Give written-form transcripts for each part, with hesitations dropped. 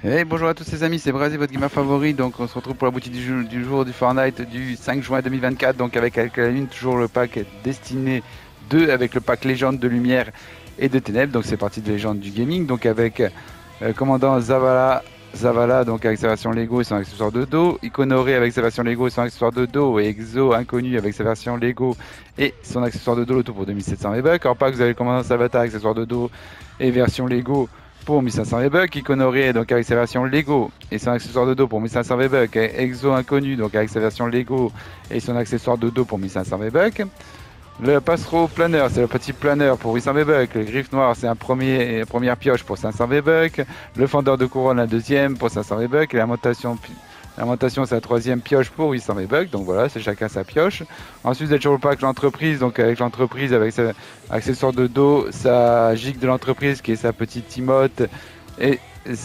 Hey, bonjour à tous les amis, c'est Brasi, votre gamer favori. Donc, on se retrouve pour la boutique du jour du Fortnite du 5 juin 2024. Donc, avec la une, toujours le pack Destiné 2 avec le pack Légende de Lumière et de Ténèbres. Donc, c'est parti de Légende du Gaming. Donc, avec commandant Zavala, donc avec sa version Lego et son accessoire de dos. Iconoré avec sa version Lego et son accessoire de dos. Et Exo Inconnu avec sa version Lego et son accessoire de dos, le tout pour 2700 V-Bucks. Alors, pack, vous avez le commandant Savata, accessoire de dos et version Lego pour 1500 V-Bucks, Iconoré donc avec sa version Lego et son accessoire de dos pour 1500 V-Bucks, Exo Inconnu donc avec sa version Lego et son accessoire de dos pour 1500 V-Bucks. Le Passero Planeur, c'est le petit planeur pour 800 V-Bucks. Le Griffe Noir, c'est première pioche pour 500 V-Bucks. Le Fendeur de Couronne, la deuxième pour 500 V-Bucks. Et Lamentation, c'est la troisième pioche pour 800 V-Bucks. Donc voilà, c'est chacun sa pioche. Ensuite, vous avez toujours le pack l'entreprise. Donc avec l'entreprise, avec sa accessoire de dos, sa gigue de l'entreprise qui est sa petite emote et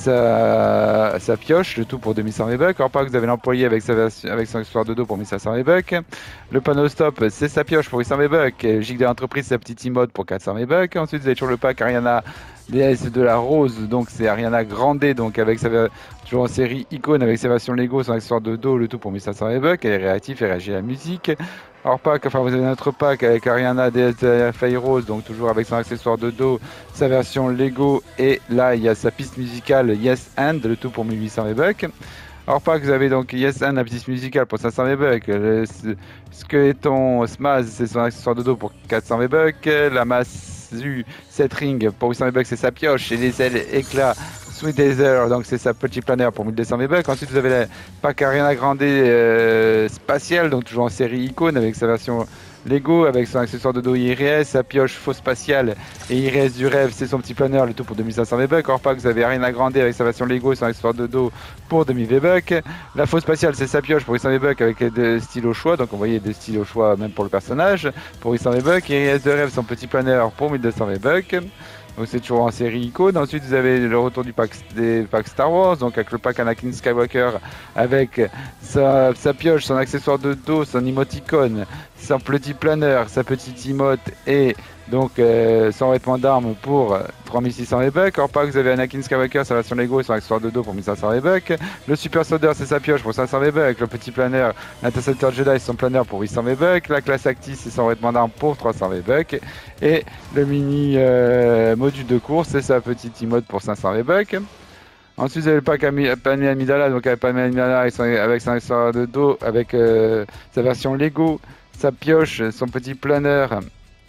sa pioche, le tout pour 2100 V-Bucks. Alors pas que vous avez l'employé avec avec son accessoire de dos pour 1500 V-Bucks. Le panneau stop, c'est sa pioche pour 800 V-Bucks. Gigue de l'entreprise, sa petite emote pour 400 V-Bucks. Ensuite, vous avez toujours le pack Ariana DS de la Rose, donc c'est Ariana Grande, donc avec toujours en série icône avec sa version Lego, son accessoire de dos, le tout pour 1500 V-Bucks. Elle est réactive et réagit à la musique. Alors pack, enfin vous avez notre pack avec Ariana DS de la Fire Rose, donc toujours avec son accessoire de dos, sa version Lego, et là il y a sa piste musicale Yes And, le tout pour 1800 V-Bucks. Alors pack, vous avez donc Yes And, la piste musicale pour 500 V-Bucks. Le Skeleton Smaz, c'est son accessoire de dos pour 400 V-Bucks. La Masu Set Ring pour 800 V-Bucks, c'est sa pioche. Et les ailes éclat Sweet Desert, donc c'est sa petit planeur pour 1200 V-Bucks. Ensuite, vous avez le pack Ariana Grande spatial, donc toujours en série icône avec sa version Lego, avec son accessoire de dos IRS, sa pioche faux spatiale et IRS du rêve, c'est son petit planeur, le tout pour 2500 V-Bucks. Or pas que vous avez Ariana Grande avec sa version Lego et son accessoire de dos pour 2000 V-Bucks. La faux spatiale, c'est sa pioche pour 800 V-Bucks avec des styles au choix, donc on voyait des styles au choix même pour le personnage, pour 800 V-Bucks. IRS de rêve, son petit planeur pour 1200 V-Bucks. Donc c'est toujours en série icône. Ensuite, vous avez le retour des packs Star Wars, donc avec le pack Anakin Skywalker, avec sa pioche, son accessoire de dos, son emoticône, son petit planeur, sa petite emote et donc son vêtement d'armes pour 3600 V-Bucks. Or pas que vous avez Anakin Skywalker, sa version Lego et son accessoire de dos pour 1500 V-Bucks. Le Super Soldier, c'est sa pioche pour 500 V-Bucks. Le petit planeur, l'Interceptor Jedi, c'est son planeur pour 800 V-Bucks. La classe Actis, c'est son vêtement d'armes pour 300 V-Bucks. Et le mini module de course, c'est sa petite emote pour 500 V-Bucks. Ensuite, vous avez le pack Padmé Amidala, donc avec Padmé Amidala avec son accessoire de dos, avec sa version Lego, sa pioche, son petit planeur,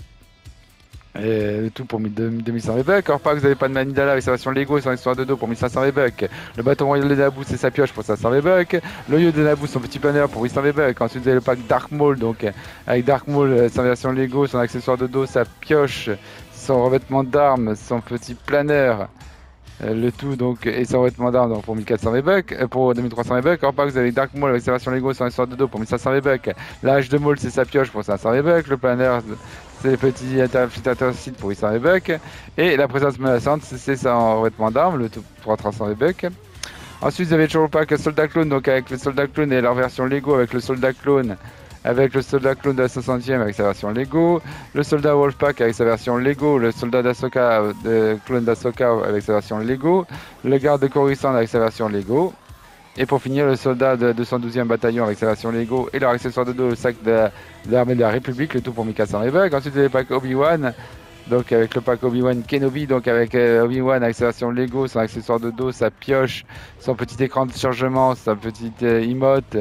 et le tout pour 2100 V-Bucks. Alors pas que vous avez pas de Manidala avec sa version Lego et son accessoire de dos pour 1500 V-Bucks. Le bâton royal de Naboo, c'est sa pioche pour 500 V-Bucks. Le yo de Naboo, son petit planeur pour 800 V-Bucks. Ensuite vous avez le pack Dark Maul, donc avec Dark Maul, sa version Lego, son accessoire de dos, sa pioche, son revêtement d'armes, son petit planeur. Le tout donc et son revêtement d'armes donc pour 1400 V-Bucks, pour 2300 V-Bucks. Alors pas que vous avez Dark Maul avec sa version Lego, son accessoire de dos pour 1500 V-Bucks. L'âge de Maul, c'est sa pioche pour 500 V-Bucks. Le planeur, c'est le petit infiltrateur site pour 800 V-Bucks. Et la présence menaçante, c'est son revêtement d'armes, le tout pour 300 V-Bucks. Ensuite, vous avez toujours le pack Soldat Clone, donc avec le Soldat Clone et leur version Lego, avec le Soldat Clone, avec le Soldat Clone de la 60e avec sa version Lego, le Soldat Wolfpack avec sa version Lego, le Soldat d'Asoka, Clone d'Asoka avec sa version Lego, le Garde de Coruscant avec sa version Lego. Et pour finir, le soldat de 212e bataillon avec sa version Lego et leur accessoire de dos, le sac de l'armée de la République, le tout pour 1400 V-Bucks. Ensuite, vous avez le pack Obi-Wan, donc avec le pack Obi-Wan Kenobi, donc avec Obi-Wan avec sa version Lego, son accessoire de dos, sa pioche, son petit écran de chargement, sa petite emote,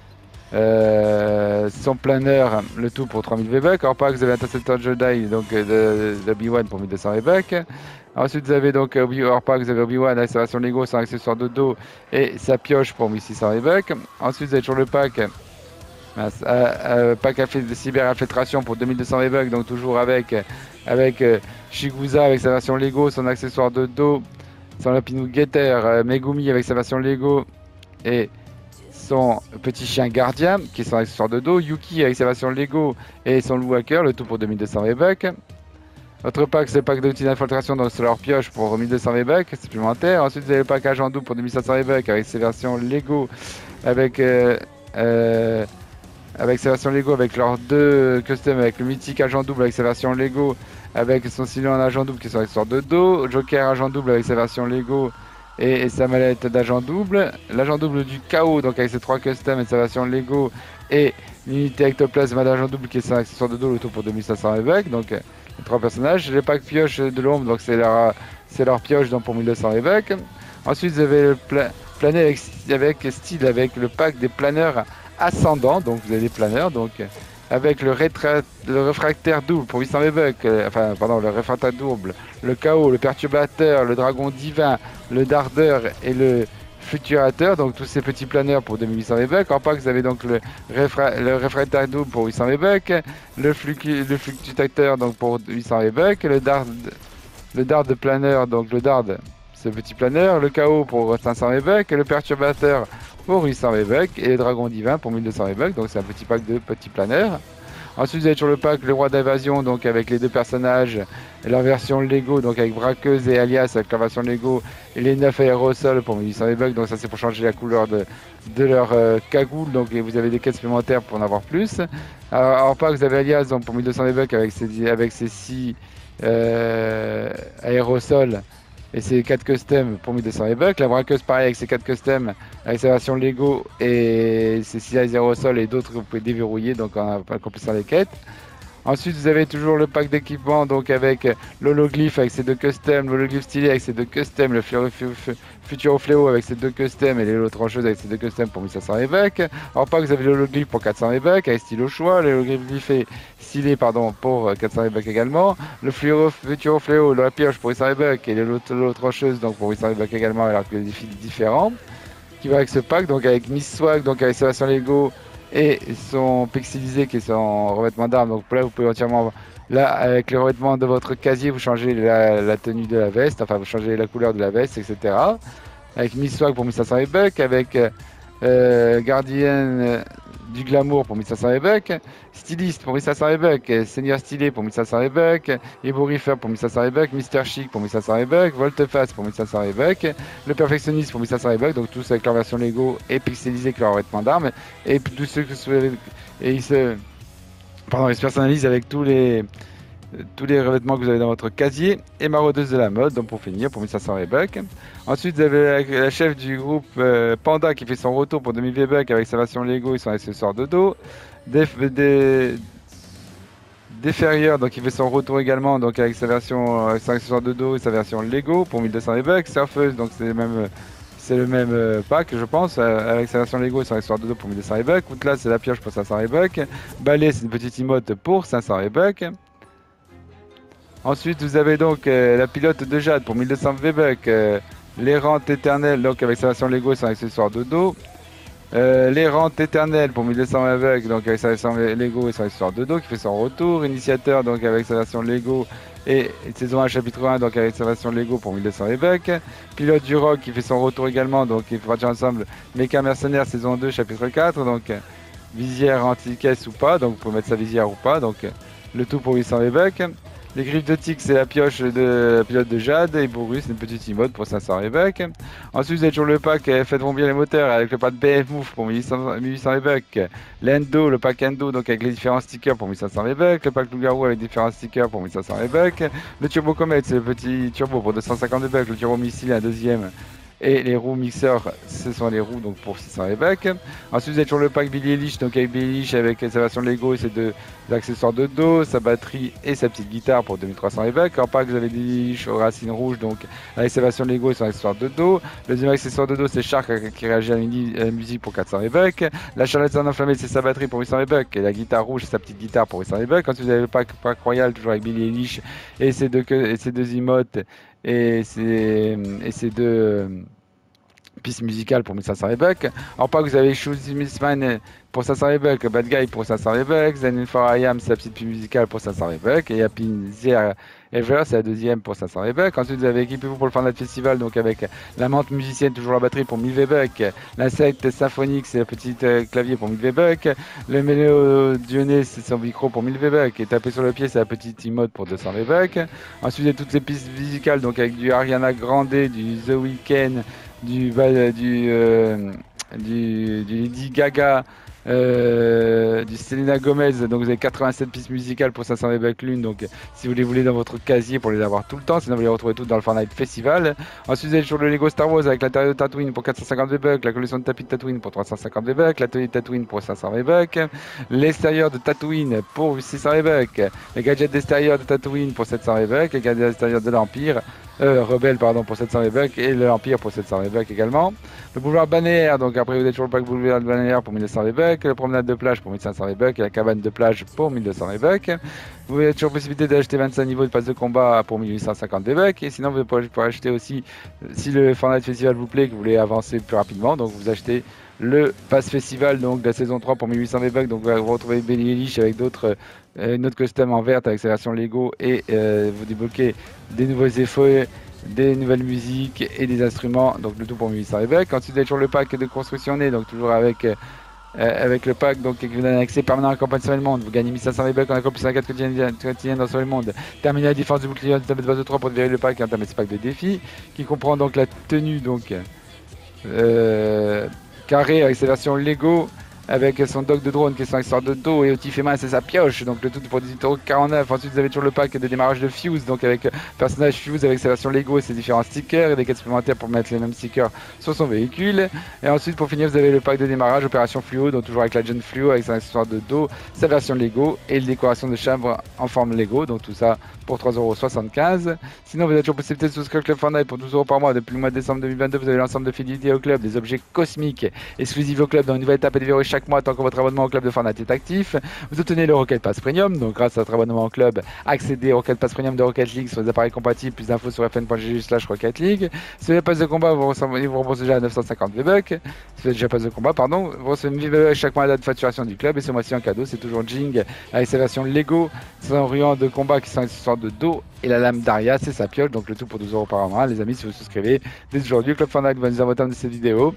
son planeur, le tout pour 3000 V-Bucks. Alors pas que vous avez Interceptor Jedi, donc d'Obi-Wan pour 1200 V-Bucks. Ensuite, vous avez donc vous avez Obi-Wan avec sa version Lego, son accessoire de dos et sa pioche pour 1600 V-Bucks. Ensuite, vous avez toujours le pack, pack de cyber infiltration pour 2200 V-Bucks, donc toujours avec Shigusa avec sa version Lego, son accessoire de dos, son Lapinou Getter, Megumi avec sa version Lego et son petit chien gardien qui est son accessoire de dos, Yuki avec sa version Lego et son loup hacker, le tout pour 2200 V-Bucks. Autre pack, c'est le pack d'outils d'infiltration dans leur pioche pour 1200 V-Bucks supplémentaires. Ensuite, vous avez le pack agent double pour 2500 V-Bucks avec ses versions Lego, avec, avec ses versions Lego, avec leurs deux customs, avec le mythique agent double avec sa version Lego, avec son sinon agent double qui est son accessoire de dos, Joker agent double avec sa version Lego, et sa mallette d'agent double. L'agent double du chaos, donc avec ses 3 customs et sa version Lego, et l'unité ectoplasme d'agent double qui est un accessoire de dos, le tout pour 2500 évêques. Donc les 3 personnages. Les packs pioche de l'ombre, donc c'est leur pioche donc pour 1200 évêques. Ensuite vous avez le planer avec style, avec le pack des planeurs ascendants, donc vous avez des planeurs, donc avec le réfractaire double pour 800 évêques, enfin pardon, le réfractaire double, le chaos, le perturbateur, le dragon divin, le dardeur et le fluctuateur, donc tous ces petits planeurs pour 2800 évêques. En pack vous avez donc le réfractaire double pour 800 évêques, le fluctuateur donc pour 800 évêques, le dard de planeur, donc le dard, ce petit planeur, le chaos pour 500 évêques, le perturbateur pour 800 évêques et le dragon divin pour 1200 évêques, donc c'est un petit pack de petits planeurs. Ensuite vous avez sur le pack le roi d'invasion, donc avec les 2 personnages et leur version Lego, donc avec Braqueuse et Alias avec leur version Lego, et les 9 aérosols pour 1800 évêques, donc ça c'est pour changer la couleur de leur cagoule, donc et vous avez des quêtes supplémentaires pour en avoir plus. Alors en pack vous avez Alias donc pour 1200 évêques avec ses 6 aérosols et ses 4 customs pour 1200 évêques. La braqueuse pareil avec ses 4 customs, avec sa version Lego et ses 6 aérosols et d'autres que vous pouvez déverrouiller donc en accomplissant les quêtes. Ensuite, vous avez toujours le pack d'équipement, donc avec l'hologlyphe avec ses 2 customs, l'hologlyphe stylé avec ses 2 customs, le Futuro Fléau avec ses 2 customs et l'autre trancheuse avec ses 2 customs pour 1500 évêques. En pack, vous avez l'hologlyphe pour 400 évêques avec style au choix, l'hologlyphe stylé pardon, pour 400 évêques également, le Futuro Fléau, la pioche pour 800 évêques et l'autre trancheuse donc pour 800 évêques également, alors que des défis différents qui va avec ce pack, donc avec Miss Swag, donc avec sa version Lego et son pixelisé qui est son revêtement d'armes. Donc là vous pouvez entièrement, là avec le revêtement de votre casier vous changez la tenue de la veste, enfin vous changez la couleur de la veste, etc. Avec Miss Swag pour 1500 évêques, avec Gardien du glamour pour 1500 évêques, styliste pour 1500 évêques, seigneur stylé pour 1500 évêques, ébouriffeur pour 1500 évêques, Mister Chic pour 1500 évêques, volte-face pour 1500 évêques, le perfectionniste pour 1500 évêques, donc tous avec leur version Lego et pixelisé avec leur vêtement d'armes, et tous ceux que ils se personnalisent avec tous les revêtements que vous avez dans votre casier, et maraudeuse de la mode, donc pour finir, pour 1500 V-Bucks. Ensuite, vous avez la chef du groupe Panda qui fait son retour pour 2000 V-Bucks avec sa version Lego et son accessoire de dos. Déferrieur, donc il fait son retour également, donc avec sa version son accessoire de dos et sa version Lego pour 1200 V-Bucks. Surfeuse, donc c'est le même pack, je pense, avec sa version Lego et son accessoire de dos pour 1200 V-Bucks. Outlast, c'est la pioche pour 500 V-Bucks. Balai, c'est une petite emote pour 500 V-Bucks. Ensuite, vous avez donc la pilote de Jade pour 1200 V-Bucks, l'errante éternelle, donc avec sa version Lego et son accessoire de dos. L'errante éternelle pour 1200 V-Bucks, donc avec sa version Lego et son accessoire de dos, qui fait son retour. Initiateur, donc avec sa version Lego et saison 1 chapitre 1, donc avec sa version Lego pour 1200 V-Bucks. Pilote du rock qui fait son retour également, donc il faut partir ensemble. Mecha mercenaire saison 2 chapitre 4, donc visière anti-caisse ou pas, donc vous pouvez mettre sa visière ou pas, donc le tout pour 800 V-Bucks. Les griffes de tigre, c'est la pioche de la pilote de Jade, et Bourus, une petite emote pour 500 V-Bucks. Ensuite, vous avez toujours le pack Faites-vous bien les moteurs avec le pack BF Move pour 1800 V-Bucks. L'Endo, le pack Endo, donc avec les différents stickers pour 1500 V-Bucks. Le pack Loup-Garou avec différents stickers pour 1500 V-Bucks. Le Turbo Comet, c'est le petit turbo pour 250 V-Bucks. Le Turbo Missile, un deuxième. Et les roues mixeurs, ce sont les roues donc pour 600 V-Bucks. Ensuite, vous avez toujours le pack Billy Eilish, donc avec Billy Eilish avec sa version Lego et ses 2 accessoires de dos, sa batterie et sa petite guitare pour 2300 V-Bucks. En pack, vous avez Billy Eilish aux racines rouges, donc avec sa version Lego et son accessoire de dos. Le deuxième accessoire de dos, c'est Shark qui réagit à la musique pour 400 V-Bucks. La charlette enflammée, c'est sa batterie pour 800 V-Bucks. Et la guitare rouge, c'est sa petite guitare pour 800 V-Bucks. Ensuite, vous avez le pack Royal, toujours avec Billy Eilish et ses deux emotes et ses deux piste musicale pour 1500 V-Bucks. En pack, vous avez Shoes Missman pour 500 V-Bucks, Bad Guy pour 500 V-Bucks, Zen for I Am, c'est la petite piste musicale pour 500 V-Bucks, et Happy Zier Ever, c'est la deuxième pour 500 V-Bucks. Ensuite, vous avez équipez-vous pour le Fortnite Festival, donc avec la menthe musicienne, toujours la batterie pour 1000 V-Bucks, l'insecte symphonique, c'est le petit clavier pour 1000 V-Bucks, le mélodionné, c'est son micro pour 1000 V-Bucks, et taper sur le pied, c'est la petite emote pour 200 V-Bucks. Ensuite, il y a toutes les pistes musicales, donc avec du Ariana Grande, du The Weeknd, du Lady Gaga, du Selena Gomez, donc vous avez 87 pistes musicales pour 500 V-Bucks l'une, donc si vous les voulez dans votre casier pour les avoir tout le temps, sinon vous les retrouvez toutes dans le Fortnite Festival. Ensuite vous avez toujours le Lego Star Wars avec l'intérieur de Tatooine pour 450 V-Bucks, la collection de tapis de Tatooine pour 350 V-Bucks, l'atelier de Tatooine pour 500 V-Bucks, l'extérieur de Tatooine pour 600 V-Bucks, les gadgets d'extérieur de Tatooine pour 700 V-Bucks, les gadgets d'extérieur de l'Empire, Rebelle pardon pour 700 V-Bucks et l'Empire pour 700 V-Bucks également. Le boulevard balnéaire, donc après vous avez toujours le pack boulevard balnéaire pour 1200 V-Bucks, la promenade de plage pour 1500 V-Bucks et la cabane de plage pour 1200 V-Bucks. Vous avez toujours possibilité d'acheter 25 niveaux de passe de combat pour 1850 V-Bucks et sinon vous pouvez acheter aussi, si le Fortnite Festival vous plaît, que vous voulez avancer plus rapidement, donc vous achetez le pass festival donc de la saison 3 pour 1800 V-Bucks, donc vous retrouvez Billie Eilish avec d'autres une autre custom en verte avec sa version Lego et vous débloquez des nouveaux effets, des nouvelles musiques et des instruments, donc le tout pour 1800 V-Bucks. Ensuite vous avez toujours le pack de construction né, donc toujours avec le pack donc, qui vous donne un accès permanent à la campagne sur le monde. Vous gagnez 1500 V-Bucks en accomplissant 4 quotidiennes dans sur le monde. Terminez la défense du bouclier de base de 3 pour virer le pack et entamer ce pack de défi qui comprend donc la tenue donc carré avec ses versions Lego, avec son dock de drone qui est son accessoire de dos et outil fait main, c'est sa pioche, donc le tout pour 18,49 €. Ensuite vous avez toujours le pack de démarrage de Fuse, donc avec personnage Fuse avec sa version Lego et ses différents stickers et des quêtes supplémentaires pour mettre les mêmes stickers sur son véhicule. Et ensuite pour finir vous avez le pack de démarrage Opération Fluo, donc toujours avec la Gen Fluo avec son accessoire de dos, sa version Lego et les décorations de chambre en forme Lego, donc tout ça pour 3,75 €. Sinon vous avez toujours possibilité de souscrire Club Fortnite pour 12 € par mois. Depuis le mois de décembre 2022 vous avez l'ensemble de fidélité au club, des objets cosmiques exclusifs au club dans une nouvelle étape et des verrouilles chaque mois tant que votre abonnement au club de Fortnite est actif. Vous obtenez le Rocket Pass Premium, donc grâce à votre abonnement au club, accédez au Rocket Pass Premium de Rocket League sur les appareils compatibles. Plus d'infos sur fn.gg/Rocket League. Si vous avez pass de combat, vous remboursez déjà à 950 V-Bucks. Si vous avez déjà pass de combat, pardon, vous recevez 1000 V-Bucks chaque mois à la date de facturation du club. Et ce mois-ci en cadeau, c'est toujours Jing avec sa version Lego, son ruban de combat qui sont accessoires de dos et la lame d'Aria, c'est sa pioche, donc le tout pour 12 € par mois. Les amis, si vous souscrivez dès aujourd'hui au Club Fortnite, vous allez nous envoyer de cette vidéo.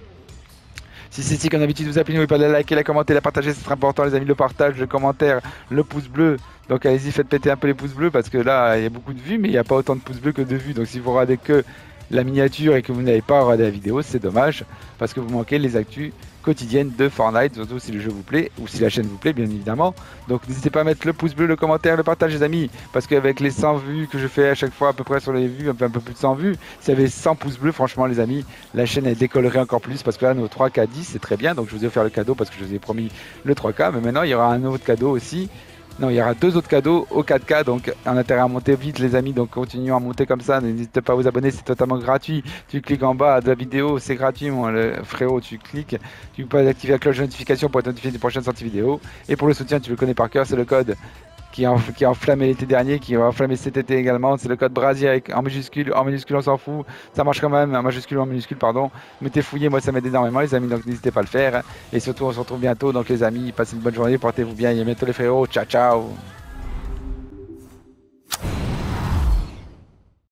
Si c'est ici, comme d'habitude, vous appelez, n'oubliez pas de liker, la commenter, la partager, c'est très important, les amis. Le partage, le commentaire, le pouce bleu. Donc allez-y, faites péter un peu les pouces bleus parce que là, il y a beaucoup de vues, mais il n'y a pas autant de pouces bleus que de vues. Donc si vous regardez que la miniature et que vous n'avez pas regardé la vidéo, c'est dommage parce que vous manquez les actus quotidiennes de Fortnite, surtout si le jeu vous plaît ou si la chaîne vous plaît, bien évidemment. Donc n'hésitez pas à mettre le pouce bleu, le commentaire, le partage, les amis, parce qu'avec les 100 vues que je fais à chaque fois, à peu près sur les vues, un peu plus de 100 vues, s'il y avait 100 pouces bleus, franchement, les amis, la chaîne elle décollerait encore plus parce que là, nos 3K 10, c'est très bien. Donc je vous ai offert le cadeau parce que je vous ai promis le 3K, mais maintenant il y aura un autre cadeau aussi. Non, il y aura 2 autres cadeaux au 4K, donc on a intérêt à monter vite les amis, donc continuons à monter comme ça, n'hésitez pas à vous abonner, c'est totalement gratuit, tu cliques en bas de la vidéo, c'est gratuit mon frérot, tu cliques, tu peux activer la cloche de notification pour être notifié des prochaines sorties vidéo, et pour le soutien tu le connais par cœur, c'est le code qui a enflammé l'été dernier, qui va enflammer cet été également, c'est le code Brasier en minuscule on s'en fout, ça marche quand même, en majuscule ou en minuscule pardon, mettez fouillé, moi ça m'aide énormément les amis, donc n'hésitez pas à le faire, et surtout on se retrouve bientôt, donc les amis, passez une bonne journée, portez-vous bien, et à bientôt les frérots, ciao ciao.